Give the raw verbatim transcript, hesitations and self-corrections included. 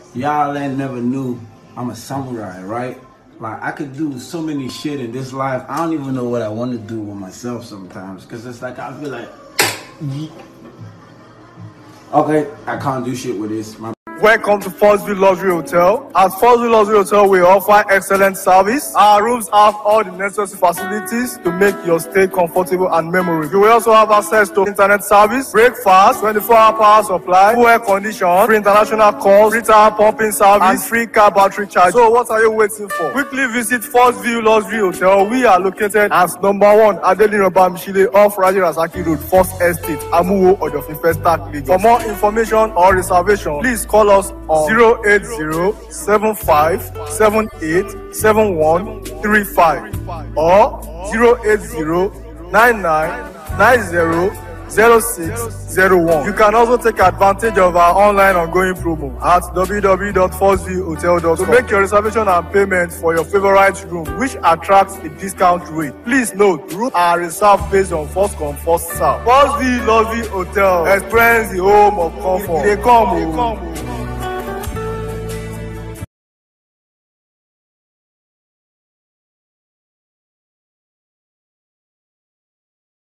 y'all ain't never knew I'm a samurai, right? Like, I could do so many shit in this life. I don't even know what I want to do with myself sometimes. Because it's like, I feel like, okay, I can't do shit with this. My Welcome to First View Luxury Hotel. At First View Luxury Hotel, we offer excellent service. Our rooms have all the necessary facilities to make your stay comfortable and memorable. You will also have access to internet service, breakfast, twenty-four hour power supply, full air condition, free international calls, free tire pumping service, and free car battery charge. So what are you waiting for? Quickly visit First View Luxury Hotel. We are located at number one Adelino Bamishile off Raji Rasaki Road, First Estate, Amuwo, Odofinfe Start, Lagos. For more information or reservation, please call us on zero eight zero, seven five seven eight, seven one three five or zero eight zero, nine nine nine zero, zero six zero one. You can also take advantage of our online ongoing promo at w w w dot first view hotel dot com to make your reservation and payment for your favorite room, which attracts a discount rate. Please note, rooms are reserved based on first come, first serve. First View Luxury Hotel. Experience the home of comfort. They come.